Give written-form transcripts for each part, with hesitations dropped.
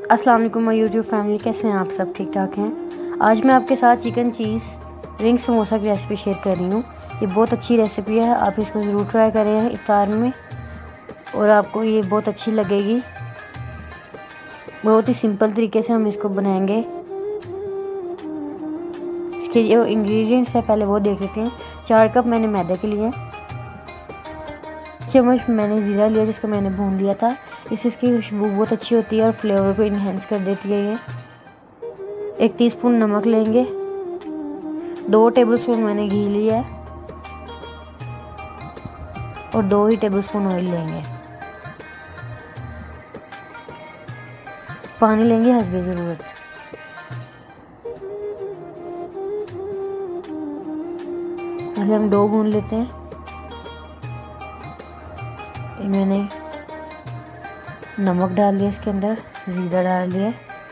अस्सलाम वालेकुम my YouTube family, कैसे हैं आप सब? ठीक ठाक हैं। आज मैं आपके साथ चिकन चीज़ रिंग समोसा की रेसिपी शेयर कर रही हूँ। ये बहुत अच्छी रेसिपी है, आप इसको ज़रूर ट्राई करें इफ्तार में और आपको ये बहुत अच्छी लगेगी। बहुत ही सिंपल तरीके से हम इसको बनाएंगे। इसके जो इंग्रेडिएंट्स है पहले वो देख लेते हैं। 4 कप मैंने मैदे के लिए, चम्मच मैंने ज़ीरा लिया जिसको मैंने भून लिया था। इससे इसकी खुशबू बहुत अच्छी होती है और फ्लेवर को इन्हेंस कर देती है। ये 1 टीस्पून नमक लेंगे, 2 टेबलस्पून मैंने घी लिया है और 2 ही टेबलस्पून ऑयल लेंगे। पानी लेंगे हस्बे ज़रूरत। पहले हम डो गूंद लेते हैं। मैंने नमक डाल दिया, इसके अंदर ज़ीरा डाल दिया,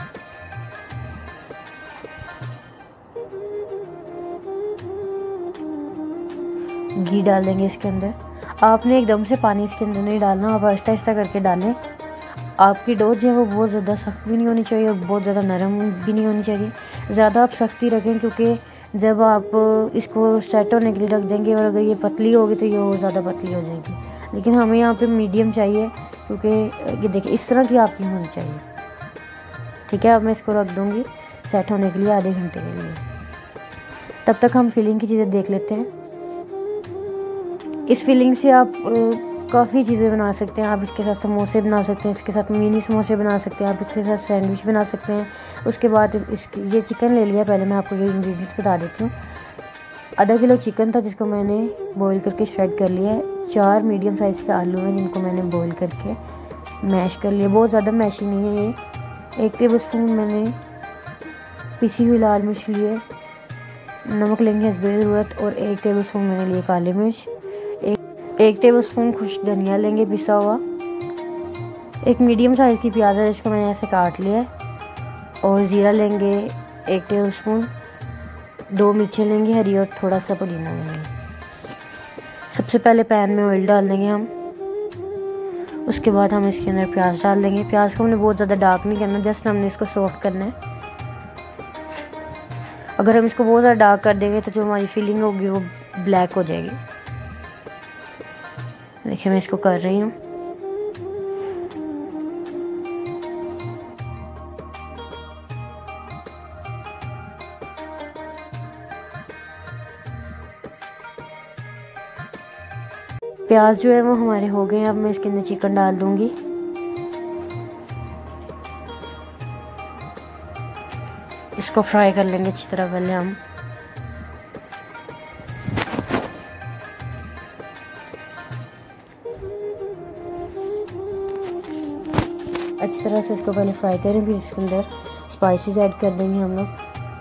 घी डाल देंगे इसके अंदर। आपने एकदम से पानी इसके अंदर नहीं डालना, आप आहिस्ता आहिस्ता करके डालें। आपकी डो जो है वो बहुत ज़्यादा सख्त भी नहीं होनी चाहिए और बहुत ज़्यादा नरम भी नहीं होनी चाहिए। ज़्यादा आप सख्ती रखें क्योंकि जब आप इसको सेट होने के लिए रख देंगे और अगर ये पतली होगी तो ये और ज़्यादा पतली हो जाएगी। लेकिन हमें यहाँ पे मीडियम चाहिए क्योंकि ये देखिए इस तरह की आपकी होनी चाहिए। ठीक है, अब मैं इसको रख दूँगी सेट होने के लिए आधे घंटे के लिए। तब तक हम फिलिंग की चीज़ें देख लेते हैं। इस फिलिंग से आप काफ़ी चीज़ें बना सकते हैं। आप इसके साथ समोसे बना सकते हैं, इसके साथ मिनी समोसे बना सकते हैं, आप इसके साथ सैंडविच बना सकते हैं। उसके बाद इसकी ये चिकन ले लिया, पहले मैं आपको ये इंग्रेडिएंट्स बता देती हूँ। आधा किलो चिकन था जिसको मैंने बॉईल करके श्रेड कर लिया है। 4 मीडियम साइज़ के आलू हैं जिनको मैंने बॉईल करके मैश कर लिया। बहुत ज़्यादा मैशी नहीं है ये। 1 टेबलस्पून मैंने पिसी हुई लाल मिर्च लिए, नमक लेंगे हस्बे ज़रूरत और 1 टेबलस्पून मैंने लिए काली मिर्च, 1 टेबलस्पून खुश्क धनिया लेंगे पिसा हुआ, 1 मीडियम साइज़ की प्याज है जिसको मैंने ऐसे काट लिया है और ज़ीरा लेंगे 1 टेबलस्पून, 2 मिर्चें लेंगे हरी और थोड़ा सा पुदीना लेंगे। सबसे पहले पैन में ऑयल डाल देंगे हम। उसके बाद हम इसके अंदर प्याज डाल देंगे। प्याज को हमने बहुत ज़्यादा डार्क नहीं करना, जस्ट हमने इसको सॉफ्ट करना है। अगर हम इसको बहुत ज़्यादा डार्क कर देंगे तो जो हमारी फिलिंग होगी वो ब्लैक हो जाएगी। देखिए मैं इसको कर रही हूँ। प्याज जो है वो हमारे हो गए हैं। अब मैं इसके अंदर चिकन डाल दूंगी। इसको फ्राई कर लेंगे अच्छी तरह पहले हम। अच्छी तरह से इसको पहले फ्राई करेंगे, इसके अंदर स्पाइसेस ऐड कर देंगे हम लोग।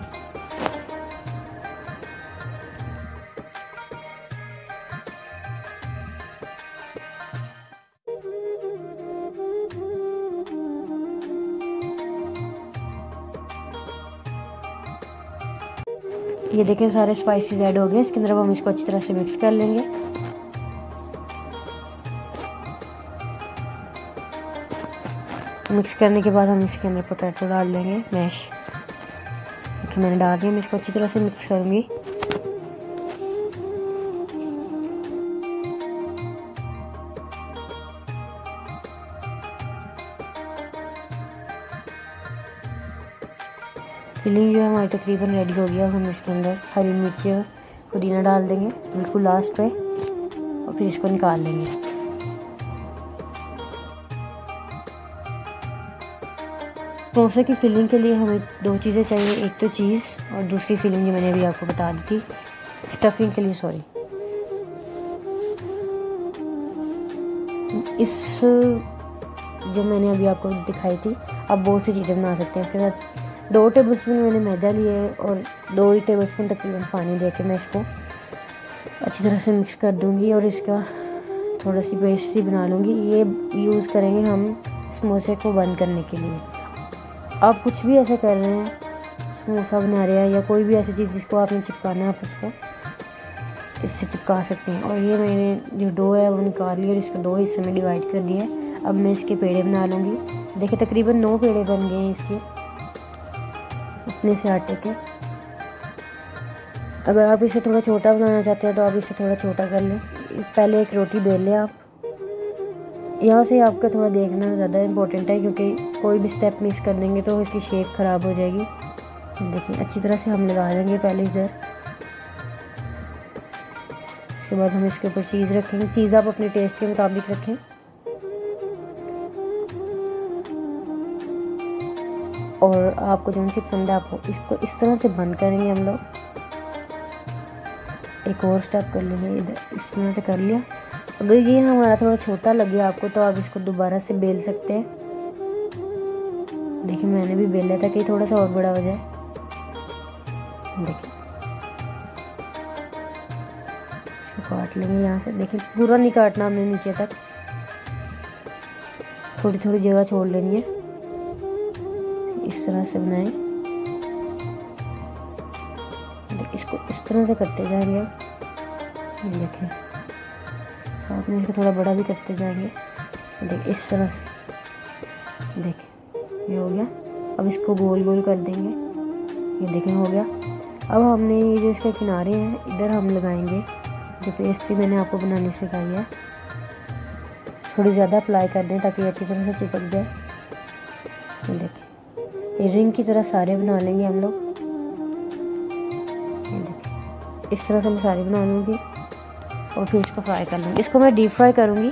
ये देखें सारे स्पाइसेस ऐड हो गए इसके अंदर। अब हम इसको अच्छी तरह से मिक्स कर लेंगे। मिक्स करने के बाद हम इसके अंदर पोटैटो डाल देंगे मैश। देखिए मैंने डाल दिया। मैं इसको अच्छी तरह से मिक्स करूँगी। फिलिंग जो है हमारी तकरीबन रेडी हो गया। हम इसके अंदर हरी मिर्च पुदीना डाल देंगे बिल्कुल लास्ट पे और फिर इसको निकाल लेंगे। समोसे की फिलिंग के लिए हमें 2 चीज़ें चाहिए, एक तो चीज़ और दूसरी फिलिंग जो मैंने अभी आपको बता दी थी स्टफिंग के लिए। सॉरी, इस जो मैंने अभी आपको दिखाई थी आप बहुत सी चीज़ें बना सकते हैं। इसके साथ 2 टेबलस्पून मैंने मैदा लिया है और 2 ही टेबलस्पून तकरीबन पानी देके मैं इसको अच्छी तरह से मिक्स कर दूंगी और इसका थोड़ा सी पेस्ट सी बना लूँगी। ये यूज़ करेंगे हम समोसे को बंद करने के लिए। आप कुछ भी ऐसे कर रहे हैं, समोसा बना रहे हैं या कोई भी ऐसी चीज़ जिसको आपने चिपकाना है, आप उसको इससे चिपका सकते हैं। और ये मैंने जो डो है वो निकाल लिया और इसको 2 हिस्से में डिवाइड कर दिया है। अब मैं इसके पेड़े बना लूँगी। देखिए तकरीबन 9 पेड़े बन गए हैं इसके, इतने से आटे के। अगर आप इसे थोड़ा छोटा बनाना चाहते हैं तो आप इसे थोड़ा छोटा कर लें। पहले एक रोटी बेल लें आप। यहाँ से आपका थोड़ा देखना ज़्यादा इम्पोर्टेंट है, क्योंकि कोई भी स्टेप मिस कर देंगे तो इसकी शेप ख़राब हो जाएगी। देखिए अच्छी तरह से हम लगा देंगे पहले इधर। उसके बाद हम इसके ऊपर चीज़ रखेंगे। चीज़ आप अपने टेस्ट के मुताबिक रखें। और आपको जो सी पसंद है आपको इसको इस तरह से बंद करेंगे हम लोग। एक और स्टेप कर लेंगे इधर, इस तरह से कर लिया। अगर ये हमारा थोड़ा छोटा लगे आपको तो आप इसको दोबारा से बेल सकते हैं। देखिए मैंने भी बेला था कि थोड़ा सा और बड़ा हो जाए। देखिए इसको काट लेंगे यहाँ से। देखिए पूरा नहीं काटना हमने नीचे तक, थोड़ी थोड़ी जगह छोड़ लेनी है। इस तरह से बनाएं। इसको इस तरह से करते जाएंगे। ये देखें, साथ में इसको थोड़ा बड़ा भी करते जाएंगे। देखिए इस तरह से। देखिए ये हो गया। अब इसको गोल गोल कर देंगे। ये देखें हो गया। अब हमने ये जो इसके किनारे हैं इधर हम लगाएंगे जो पेस्ट्री मैंने आपको बनानी सिखाई है। थोड़ी ज़्यादा अप्लाई कर दें ताकि अच्छी तरह से चिपक जाए। ये देखिए ये रिंग की तरह सारे बना लेंगे हम लोग। ये देखिए इस तरह से मैं सारे बना लूँगी और फिर इसको फ्राई कर लूँगी। इसको मैं डीप फ्राई करूँगी।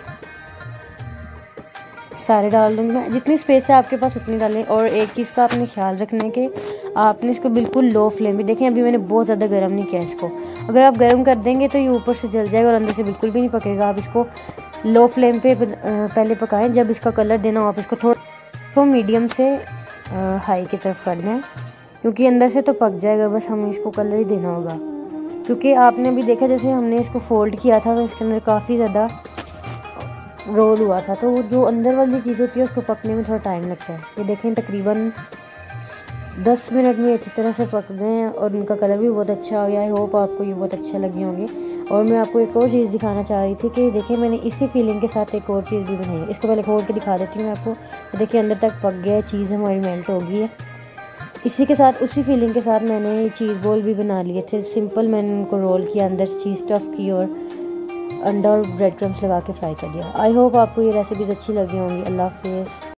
सारे डाल दूँगी मैं, जितनी स्पेस है आपके पास उतनी डालें। और एक चीज़ का आपने ख्याल रखना है कि आपने इसको बिल्कुल लो फ्लेम पे, देखें अभी मैंने बहुत ज़्यादा गर्म नहीं किया इसको। अगर आप गर्म कर देंगे तो ये ऊपर से जल जाएगा और अंदर से बिल्कुल भी नहीं पकेगा। आप इसको लो फ्लेम पे पहले पकाएं। जब इसका कलर देना हो आप इसको थोड़ा मीडियम से हाई की तरफ करना है, क्योंकि अंदर से तो पक जाएगा, बस हमें इसको कलर ही देना होगा। क्योंकि आपने भी देखा जैसे हमने इसको फोल्ड किया था तो इसके अंदर काफ़ी ज़्यादा रोल हुआ था, तो जो अंदर वाली चीज़ होती है उसको पकने में थोड़ा टाइम लगता है। ये देखें तकरीबन 10 मिनट में अच्छी तरह से पक गए हैं और उनका कलर भी बहुत अच्छा आ गया। आई होप आपको ये बहुत अच्छे लगे होंगे। और मैं आपको एक और चीज़ दिखाना चाह रही थी कि देखिए मैंने इसी फीलिंग के साथ एक और चीज़ भी बनाई है। इसको पहले खोल के दिखा देती हूँ मैं आपको। देखिए अंदर तक पक गया है, चीज़ हमारी मेल्ट हो गई है। इसी के साथ उसी फीलिंग के साथ मैंने चीज़ बॉल भी बना लिए थे। सिंपल मैंने उनको रोल किया, अंदर चीज़ स्टफ़ की और अंडा और ब्रेड क्रम्स लगा के फ्राई कर दिया। आई होप आपको ये रेसिपीज़ अच्छी लगी होंगी। अल्लाह हाफिज़।